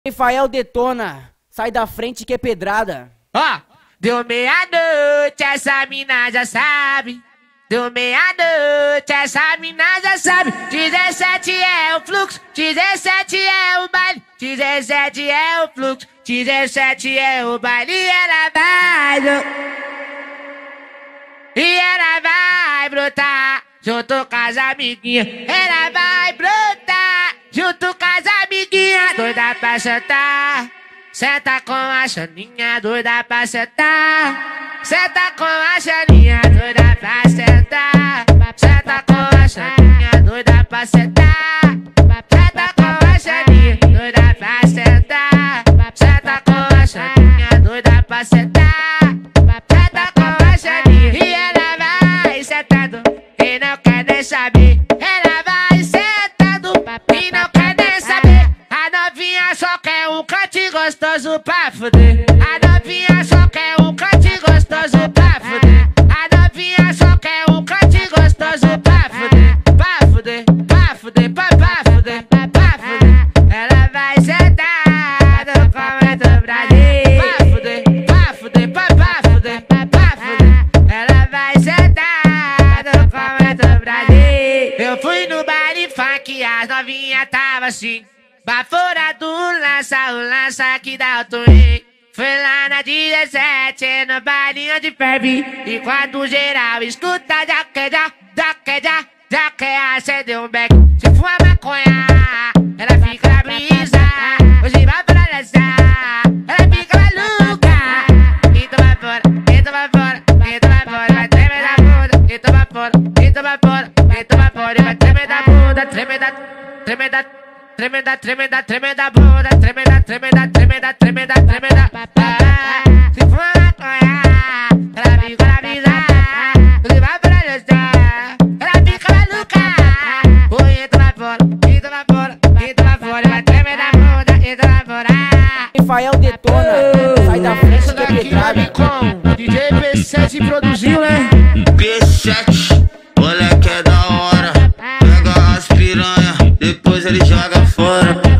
Rafael detona, sai da frente que é pedrada. Ó, deu meia-noite, essa mina já sabe. Deu meia-noite, essa mina já sabe. 17 é o fluxo, 17 é o baile, 17 é o fluxo, 17 é o baile. E ela vai brotar junto com as amiguinhas. Ela vai brotar junto com as amiguinhas. Doida pra sentar, senta com a Xaninha. Doida pra sentar, senta com a Xaninha. Doida pra sentar, senta com a Xaninha. Doida pra sentar, senta com a Xaninha. Doida pra sentar, senta com a Xaninha. Doida pra sentar, senta com a Xaninha. E ela vai sentando e não quer nem saber. Ela vai sentando e não quer nem saber. A novinha só quer um cante gostoso pra fuder. A novinha só quer um cante gostoso pra fuder. A novinha só quer um cante gostoso pra fuder. Pra fuder, pra fuder, pra fuder, pra fuder. Ela vai sentar no comando Brasil. Pra fuder, pra fuder, pra fuder, pra fuder. Ela vai sentar no comando Brasil. Eu fui no baile funk, as novinhas tava assim. Bafora do lança, o lança que dá o twin. Foi lá na 17, no bailinho de ferve. E quando geral escuta, já quer acender um beck. Se for a maconha, ela fica na brisa. Hoje vai pra dançar, ela fica maluca. Então vai fora, então vai fora, então vai fora. Vai tremer da bunda, então vai fora, então vai fora, então vai fora. E vai tremer da bunda, tremenda, tremenda. Tremenda, tremenda, tremenda bunda, tremenda, tremenda, tremenda, tremenda, tremenda. Se for maconha, ela fica na brisa. Você vai pra dançar, ela fica maluca. O entra vai fora, entra vai fora, entra vai fora. Vai tremer da bunda, entra vai fora. Rafael detona, sai da frente que é pedrada. Com DJ P7 produziu, né? P7, moleque é da hora. Pega as piranha, depois ele joga fora.